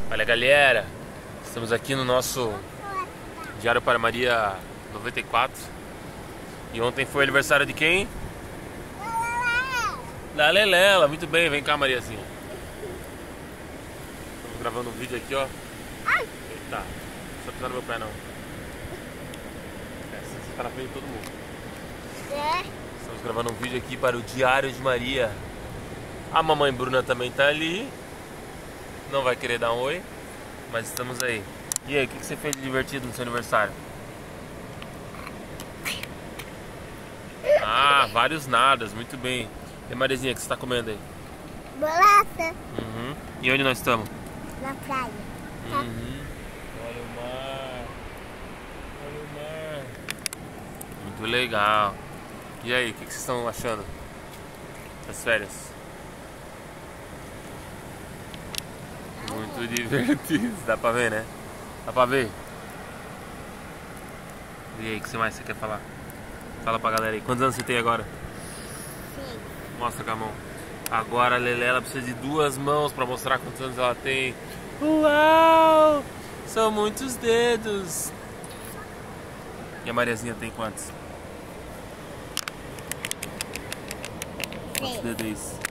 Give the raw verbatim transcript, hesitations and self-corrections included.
Olha, galera, estamos aqui no nosso Diário para Maria noventa e quatro. E ontem foi aniversário de quem? Da Lelela. Muito bem, vem cá, Mariazinha. Estamos gravando um vídeo aqui, ó. Eita, só pisar no meu pé não. É, você tá na frente de todo mundo. Estamos gravando um vídeo aqui para o Diário de Maria. A mamãe Bruna também tá ali. Não vai querer dar um oi, mas estamos aí. E aí, o que você fez de divertido no seu aniversário? Ah, vários nadas, muito bem. E Mariazinha, o que você está comendo aí? Bolacha. Uhum. E onde nós estamos? Na praia. Uhum. Olha o mar. Olha o mar. Muito legal. E aí, o que vocês estão achando das férias? Muito divertido. Dá pra ver, né? Dá pra ver? E aí, o que mais você quer falar? Fala pra galera aí. Quantos anos você tem agora? Sim. Mostra com a mão. Agora a Lelela precisa de duas mãos pra mostrar quantos anos ela tem. Uau! São muitos dedos. E a Mariazinha tem quantos? Quantos dedos é isso?